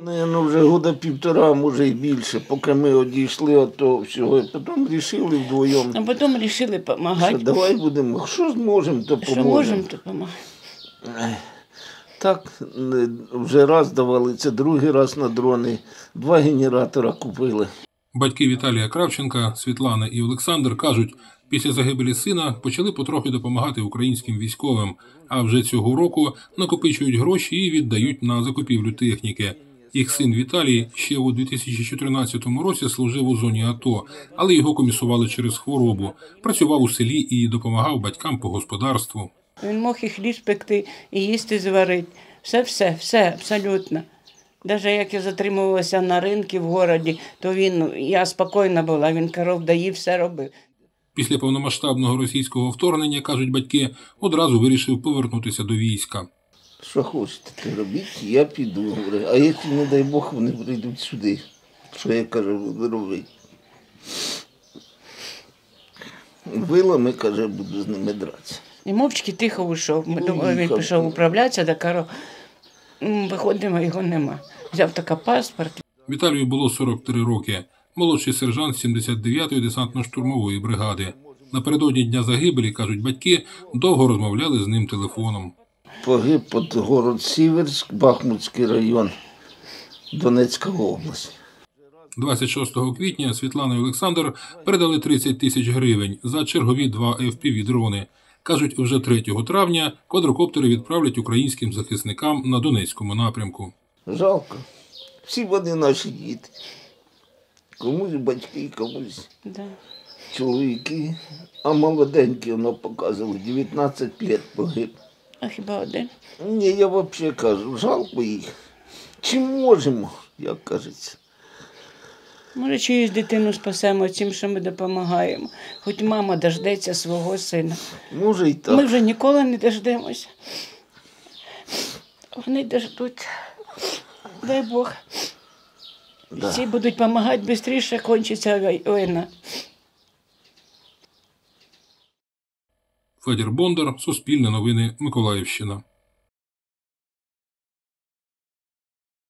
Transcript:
Ну, вже года півтора, може і більше, поки ми одійшли від того всього. Потім вирішили вдвоєм. А потім вирішили допомагати. Давай будемо, що зможемо, то поможемо. Що можемо, то допомагаємо. Так, вже раз давали, це другий раз на дрони. 2 генератора купили. Батьки Віталія Кравченка, Світлана і Олександр кажуть, після загибелі сина почали потрохи допомагати українським військовим, а вже цього року накопичують гроші і віддають на закупівлю техніки. Їх син Віталій ще у 2014 році служив у зоні АТО, але його комісували через хворобу. Працював у селі і допомагав батькам по господарству. Він мог і хліб спекти, і їсти зварити. Все, абсолютно. Навіть як я затримувалася на ринку в місті, то я спокійна була, він коров доїв, все робив. Після повномасштабного російського вторгнення, кажуть батьки, одразу вирішив повернутися до війська. Що хочете робити, я піду. А якщо, не дай Бог, вони прийдуть сюди, що я, кажу, буду робити. Вилами, каже, буду з ними дратися. І мовчки тихо вийшов. Ми думали, він пішов управлятися до коров. Виходимо, його нема. Взяв такий паспорт. Віталію було 43 роки. Молодший сержант 79-ї десантно-штурмової бригади. Напередодні дня загибелі, кажуть батьки, довго розмовляли з ним телефоном. Погиб під город Сіверськ, Бахмутський район, Донецька область. 26 квітня Світлана і Олександр передали 30 тисяч гривень за чергові 2 FPV-дрони. Кажуть, вже 3 травня квадрокоптери відправлять українським захисникам на Донецькому напрямку. Жалко. Всі вони наші діти. Комусь батьки, комусь чоловіки. А молоденькі, воно показували, 19 років погиб. А хіба один? Ні, я взагалі кажу, жалко їх. Чи можемо, як кажеться. Може, чиюсь дитину спасемо тим, що ми допомагаємо. Хоч мама дождеться свого сина. Може і так. Ми вже ніколи не дождемося. Вони дождуть. Дай Бог. Да. Всі будуть допомагати, швидше кончиться війна. Федір Бондар, Суспільне новини, Миколаївщина.